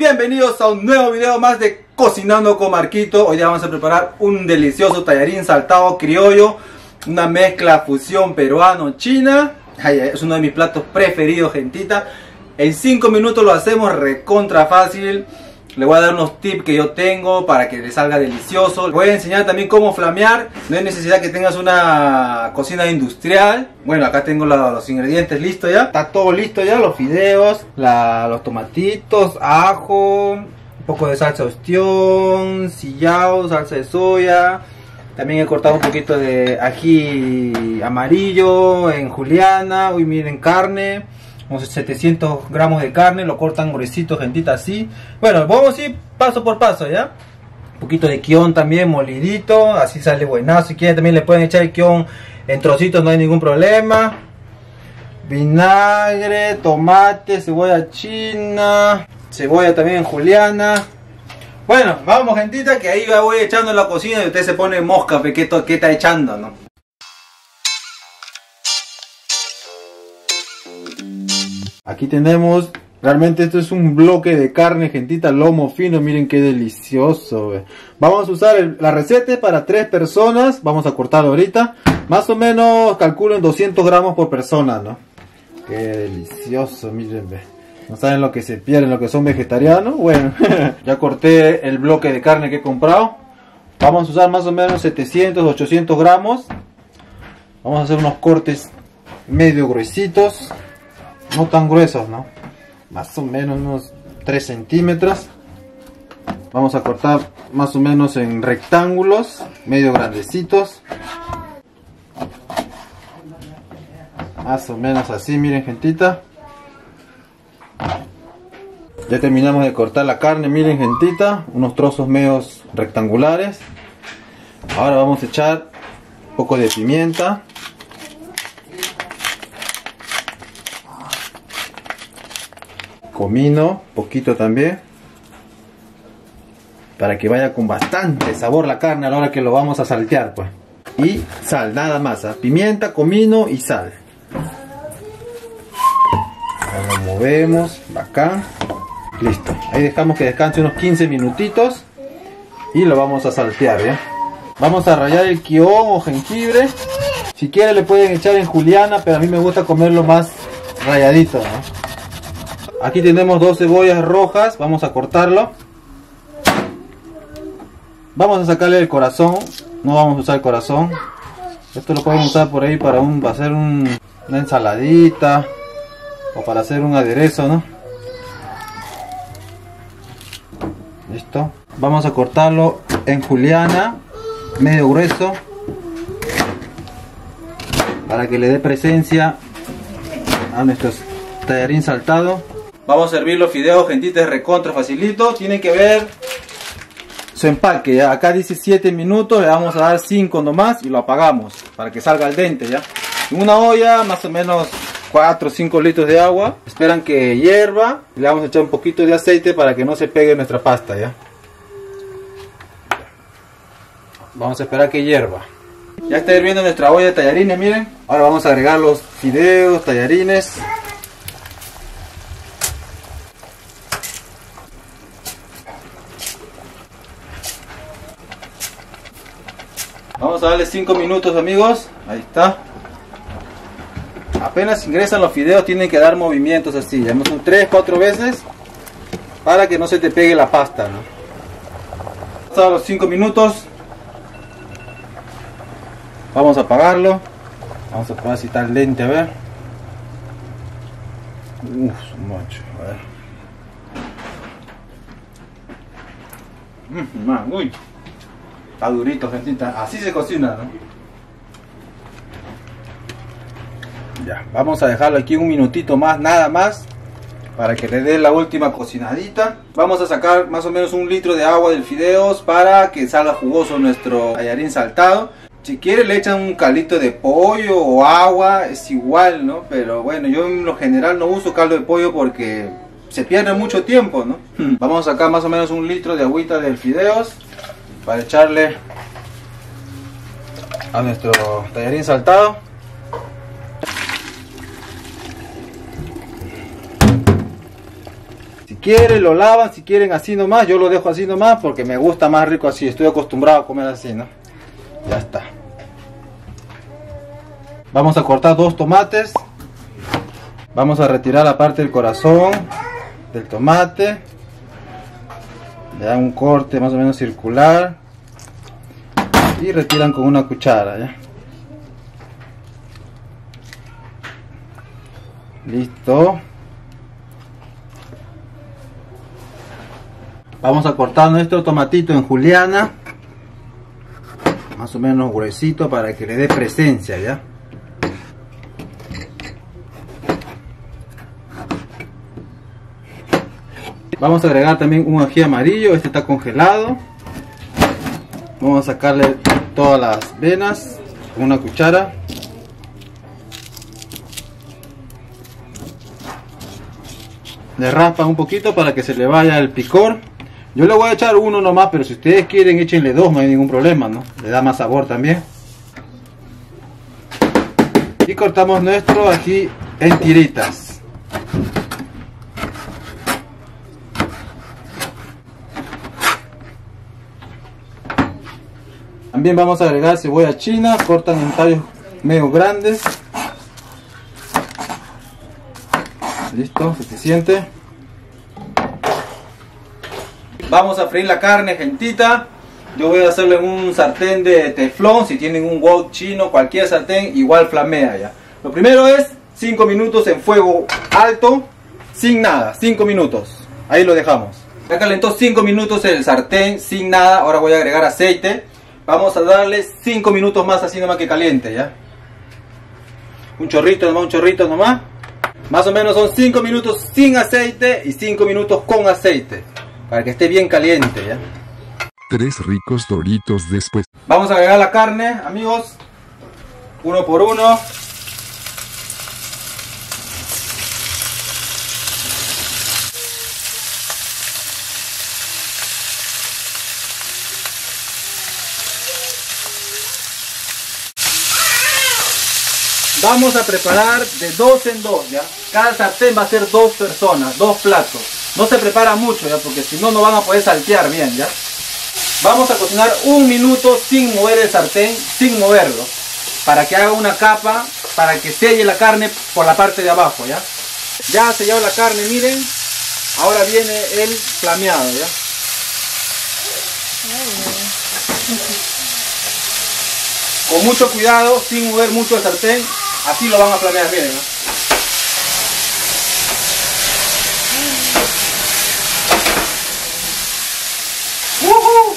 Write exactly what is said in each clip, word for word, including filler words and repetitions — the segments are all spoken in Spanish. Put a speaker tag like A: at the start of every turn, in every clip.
A: bienvenidos a un nuevo video más de Cocinando con Marquito. Hoy día vamos a preparar un delicioso tallarín saltado criollo, una mezcla fusión peruano-china. Es uno de mis platos preferidos, gentita. En cinco minutos lo hacemos recontra fácil. Le voy a dar unos tips que yo tengo para que le salga delicioso. Les voy a enseñar también cómo flamear. No hay necesidad que tengas una cocina industrial. Bueno, acá tengo la, los ingredientes listos ya. Está todo listo ya, los fideos, la, los tomatitos, ajo, un poco de salsa ostión, sillao, salsa de soya. También he cortado un poquito de ají amarillo en juliana. Uy, miren, carne. Unos setecientos gramos de carne, lo cortan gruesito, gentita, así. Bueno, vamos a ir paso por paso, ¿ya? Un poquito de quión también, molidito, así sale buenazo. Si quieren también le pueden echar el quión en trocitos, no hay ningún problema. Vinagre, tomate, cebolla china, cebolla también en juliana. Bueno, vamos, gentita, que ahí voy echando en la cocina y usted se pone mosca, ¿qué, qué está echando, no? Aquí tenemos, realmente esto es un bloque de carne, gentita, lomo fino, miren qué delicioso. Ve. Vamos a usar el, la receta para tres personas, vamos a cortarlo ahorita. Más o menos calculo en doscientos gramos por persona, ¿no? Qué delicioso, miren, ve. No saben lo que se pierden, lo que son vegetarianos. Bueno, ya corté el bloque de carne que he comprado. Vamos a usar más o menos setecientos, ochocientos gramos. Vamos a hacer unos cortes medio gruesitos. No tan gruesos, ¿no? Más o menos unos tres centímetros. Vamos a cortar más o menos en rectángulos, medio grandecitos. Más o menos así, miren, gentita. Ya terminamos de cortar la carne, miren, gentita. Unos trozos medios rectangulares. Ahora vamos a echar un poco de pimienta. Comino, poquito también, para que vaya con bastante sabor la carne a la hora que lo vamos a saltear, pues. Y sal, nada más, ¿eh? Pimienta, comino y sal. Ahora lo movemos, bacán. Listo, ahí dejamos que descanse unos quince minutitos y lo vamos a saltear, ¿ya? Vamos a rallar el quión o jengibre. Si quieren le pueden echar en juliana, pero a mí me gusta comerlo más ralladito, ¿no? Aquí tenemos dos cebollas rojas, vamos a cortarlo. Vamos a sacarle el corazón, no vamos a usar el corazón. Esto lo podemos usar por ahí para, un, para hacer un, una ensaladita o para hacer un aderezo, ¿no? Listo. Vamos a cortarlo en juliana, medio grueso, para que le dé presencia a nuestro tallarín saltado. Vamos a servir los fideos, gentita, es recontra facilito. Tienen que ver su empaque, ¿ya? Acá dice siete minutos, le vamos a dar cinco nomás y lo apagamos para que salga al dente, ¿ya? En una olla, más o menos cuatro o cinco litros de agua. Esperan que hierva. Le vamos a echar un poquito de aceite para que no se pegue nuestra pasta, ¿ya? Vamos a esperar que hierva. Ya está hirviendo nuestra olla de tallarines, miren. Ahora vamos a agregar los fideos, tallarines. Vamos a darle cinco minutos, amigos. Ahí está. Apenas ingresan los fideos tienen que dar movimientos así. Ya son tres cuatro veces para que no se te pegue la pasta, ¿no? Hasta los cinco minutos. Vamos a apagarlo. Vamos a probar si está al dente, a ver. Uff, macho, a ver. Mm, man, uy. Está durito, gentita. Así se cocina, ¿no? Ya, vamos a dejarlo aquí un minutito más, nada más, para que le dé la última cocinadita. Vamos a sacar más o menos un litro de agua del fideos para que salga jugoso nuestro tallarín saltado. Si quieren le echan un caldito de pollo o agua, es igual, ¿no? Pero bueno, yo en lo general no uso caldo de pollo porque se pierde mucho tiempo, ¿no? Vamos a sacar más o menos un litro de agüita del fideos para echarle a nuestro tallarín saltado. quieren lo lavan, si quieren así nomás, yo lo dejo así nomás porque me gusta más rico así, estoy acostumbrado a comer así, ¿no? Ya está. Vamos a cortar dos tomates. Vamos a retirar la parte del corazón del tomate. Le dan un corte más o menos circular y retiran con una cuchara, ¿ya? Listo. Vamos a cortar nuestro tomatito en juliana, más o menos gruesito para que le dé presencia, ¿ya? Vamos a agregar también un ají amarillo, este está congelado. Vamos a sacarle todas las venas con una cuchara. Le raspan un poquito para que se le vaya el picor. Yo le voy a echar uno nomás, pero si ustedes quieren échenle dos, no hay ningún problema, ¿no? Le da más sabor también. Y cortamos nuestro ají en tiritas. También vamos a agregar cebolla china, cortan en tallos medio grandes. Listo, suficiente. Vamos a freír la carne, gentita. Yo voy a hacerlo en un sartén de teflón. Si tienen un wok chino, cualquier sartén, igual flamea ya. Lo primero es cinco minutos en fuego alto, sin nada, cinco minutos. Ahí lo dejamos. Ya calentó cinco minutos el sartén, sin nada. Ahora voy a agregar aceite. Vamos a darle cinco minutos más así nomás que caliente, ¿ya? Un chorrito nomás, un chorrito nomás. Más o menos son cinco minutos sin aceite y cinco minutos con aceite. Para que esté bien caliente, ¿ya?
B: Tres ricos doritos después.
A: Vamos a agregar la carne, amigos. Uno por uno. Vamos a preparar de dos en dos, ¿ya? Cada sartén va a ser dos personas, dos platos. No se prepara mucho, ¿ya? Porque si no, no van a poder saltear bien, ¿ya? Vamos a cocinar un minuto sin mover el sartén, sin moverlo. Para que haga una capa, para que selle la carne por la parte de abajo, ¿ya? Ya ha sellado la carne, miren. Ahora viene el flameado, ¿ya? Con mucho cuidado, sin mover mucho el sartén. Así lo van a flamear, miren, ¿no? ¡Uh-huh!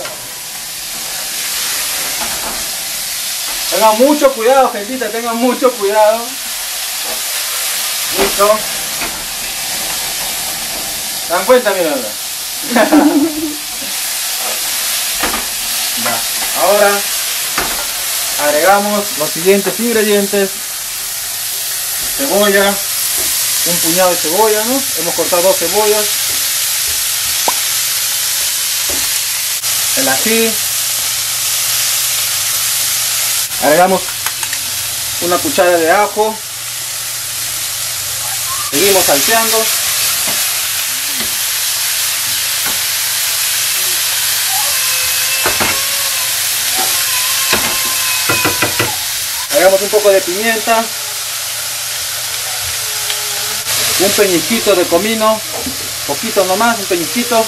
A: Tengan mucho cuidado, gentita, tengan mucho cuidado. Listo. ¿Se dan cuenta, miren? Ya. Ahora agregamos los siguientes ingredientes: cebolla, un puñado de cebolla, ¿no? Hemos cortado dos cebollas, el ají, agregamos una cuchara de ajo, seguimos salteando. Agregamos un poco de pimienta, un peñisquito de comino, poquito nomás, un peñisquito,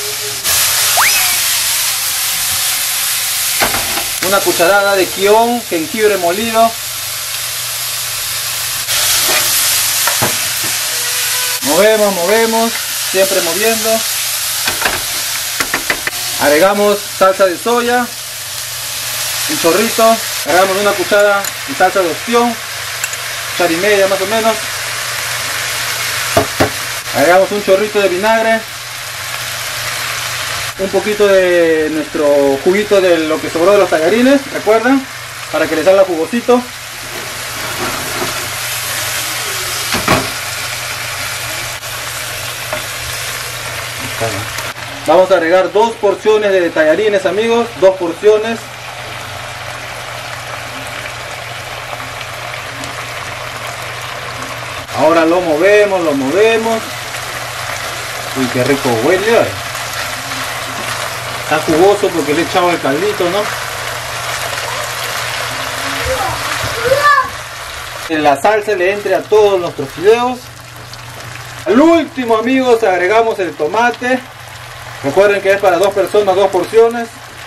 A: una cucharada de quión, jengibre molido, movemos, movemos, siempre moviendo. Agregamos salsa de soya, un chorrito. Agregamos una cuchara de salsa de ostión, cuchara y media más o menos. Agregamos un chorrito de vinagre, un poquito de nuestro juguito de lo que sobró de los tallarines, recuerdan, para que les salga jugosito. Vamos a agregar dos porciones de tallarines, amigos, dos porciones. Ahora lo movemos, lo movemos. Uy, qué rico huele. Está jugoso porque le he echado el caldito, ¿no? Que la salsa le entre a todos nuestros fideos. Al último, amigos, agregamos el tomate. Recuerden que es para dos personas, dos porciones.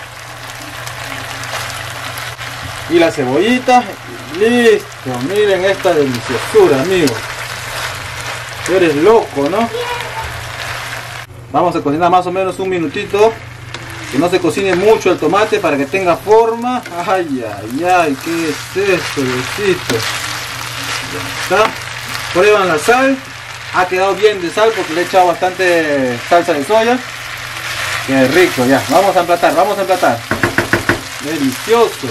A: Y la cebollita. Listo, miren esta deliciosura, amigos. Tú eres loco, ¿no? Vamos a cocinar más o menos un minutito. Que no se cocine mucho el tomate para que tenga forma. Ay, ay, ay, ¿qué es esto, Diosito? Ya está. Prueban la sal. Ha quedado bien de sal porque le he echado bastante salsa de soya. Qué rico, ya. Vamos a emplatar, vamos a emplatar. Delicioso.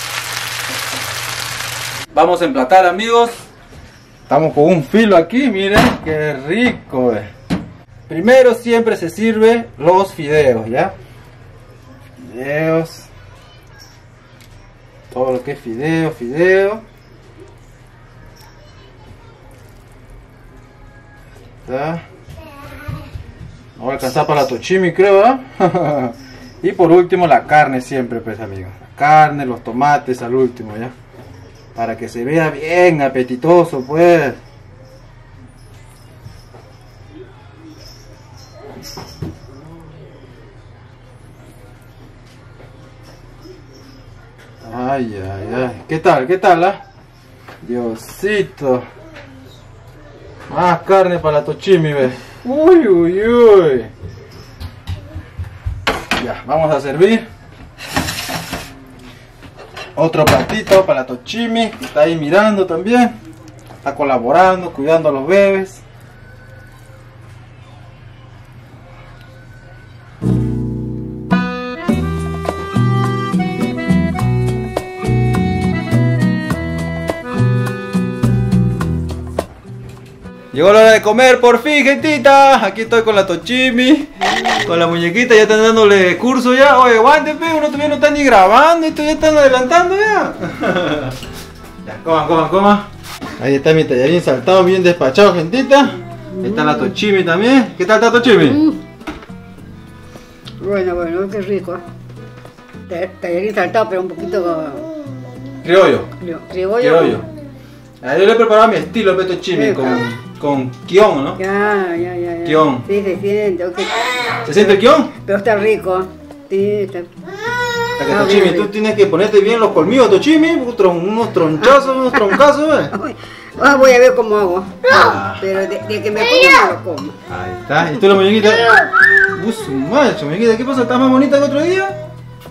A: Vamos a emplatar, amigos. Estamos con un filo aquí, miren. Qué rico. Eh. Primero siempre se sirve los fideos, ¿ya? Fideos. Todo lo que es fideo, fideo. ¿Está? No va a alcanzar para la tochimi, creo, ¿eh? Y por último la carne siempre, pues, amigos. La carne, los tomates al último, ¿ya? Para que se vea bien apetitoso, pues. Ay, ay, ay. ¿Qué tal? ¿Qué tal, ah? Diosito. Más carne para la tochimi, ¿ves? Uy, uy, uy. Ya, vamos a servir. Otro platito para la tochimi. Está ahí mirando también. Está colaborando, cuidando a los bebés. Llegó la hora de comer, por fin, gentita. Aquí estoy con la tochimi, con la muñequita, ya están dándole curso ya. Oye, aguante, pe, uno todavía no está ni grabando, esto ya están adelantando ya. Ya, coman, coman, coman. Ahí está mi tallarín saltado, bien despachado, gentita. Ahí está la tochimi también. ¿Qué tal está tochimi?
C: Mm. Bueno, bueno, qué rico. Tallarín saltado, pero un poquito
A: Criollo.
C: criollo.
A: Criollo. Ah, yo le he preparado a mi estilo el tochimi
C: Sí,
A: con,
C: claro.
A: con kion, ¿no?
C: Ya, ya, ya, ya.
A: Kion.
C: Sí, se siente. Okay.
A: ¿Se siente el kion?
C: Pero está rico. Sí, está.
A: Para que
C: Ah,
A: tochimi,
C: bien,
A: tú
C: bien.
A: tienes que ponerte bien los colmillos, tochimi, unos tronchazos, unos troncazos, ¿eh?
C: Ay, ah, voy a ver cómo hago.
A: Ah.
C: Pero de, de que me ponga me lo como.
A: Ahí está. ¿Y tú la muñequita? Uh, su macho, muñequita, ¿qué pasa? ¿Estás más bonita que otro día?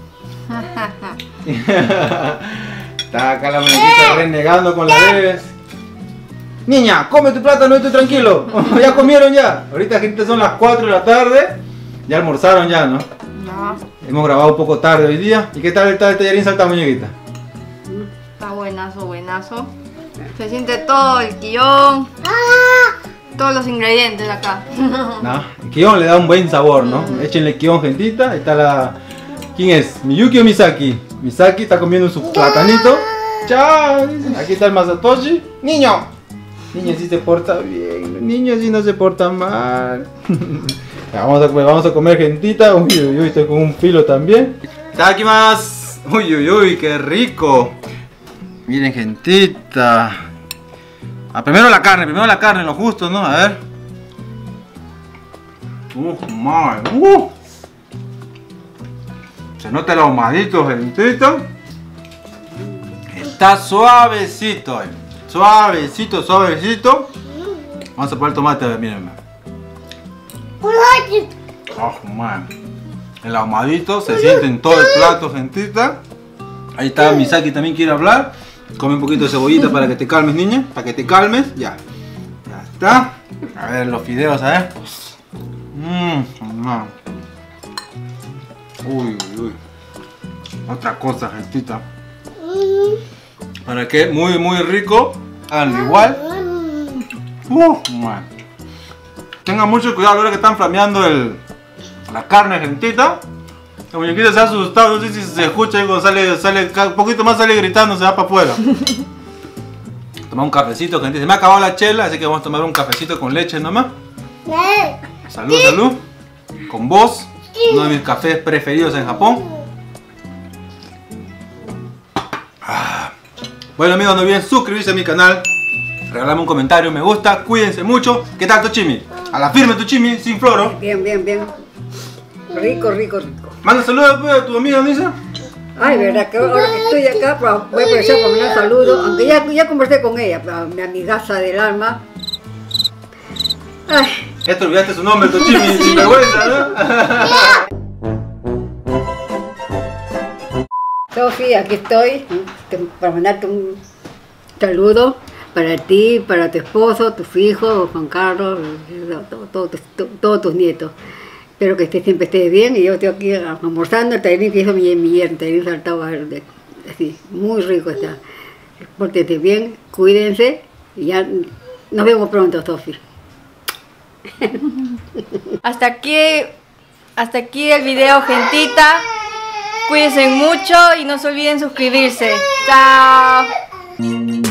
A: Está acá la muñequita renegando con la bebés. Niña, come tu plátano, estoy tranquilo. Ya comieron ya. Ahorita, gente, son las cuatro de la tarde. Ya almorzaron ya, ¿no?
D: No,
A: Hemos grabado un poco tarde hoy día. ¿Y qué tal está el tallarín saltado, muñequita?
D: está buenazo, buenazo. Se siente todo el guión, todos los ingredientes acá.
A: No, el kion le da un buen sabor, ¿no? Échenle kion, gentita. Ahí está la... ¿Quién es? ¿Miyuki o Misaki? Misaki está comiendo su platanito. ¡Chao! Aquí está el Masatoshi. ¡Niño! Niño sí se porta bien. Los niños sí no se portan mal. Ya, vamos, a, vamos a comer, gentita. Uy, uy, uy, estoy con un filo también. Aquí más. Uy, uy, uy, qué rico. Miren, gentita. Ah, primero la carne, primero la carne, lo justo, ¿no? A ver. Uh, man. Uh. Se nota el ahumadito, gentita. Está suavecito, eh. Suavecito, suavecito. Vamos a poner el tomate, a ver, mírenme. Oh, man. El ahumadito se siente en todo el plato, gentita. Ahí está Misaki, también quiere hablar. Come un poquito de cebollita para que te calmes, niña. Para que te calmes, ya. Ya está. A ver los fideos, a ver. Mmm, man. Uy, uy, uy. Otra cosa, gentita. Para que muy, muy rico. Hagan igual. Uh, man. Tengan mucho cuidado a la hora que están flameando el, la carne, gentita. La muñequita se ha asustado, no sé si se escucha cuando sale, sale, un poquito más sale gritando, se va para afuera. Tomar un cafecito, gente. Se me ha acabado la chela, así que vamos a tomar un cafecito con leche nomás. Salud, salud. Con vos, uno de mis cafés preferidos en Japón. Ah. Bueno amigos, no olviden suscribirse a mi canal, regalarme un comentario, me gusta, cuídense mucho. ¿Qué tal tu chimi? A la firme tu chimi, sin floro.
C: Bien, bien, bien. Rico, rico, rico.
A: Manda saludos pues, a tu amiga Nisa.
C: Ay, verdad que ahora que estoy acá, voy a aprovechar para mandar saludos, aunque ya, ya conversé con ella, mi amigaza del alma. Ay.
A: Ya te olvidaste su nombre, tu chimi, sin vergüenza, ¿no?
C: Sofi, aquí estoy para mandarte un saludo para ti, para tu esposo, tus hijos, Juan Carlos, todos todo, todo, todo tus nietos. Espero que estés, siempre estés bien y yo estoy aquí almorzando el tallarín que hizo mi, mi yerno, el tallarín saltado así, muy rico está. Pórtense bien, cuídense y ya nos vemos pronto, Sofi.
D: Hasta aquí, hasta aquí el video, gentita. Cuídense mucho y no se olviden suscribirse. Chao.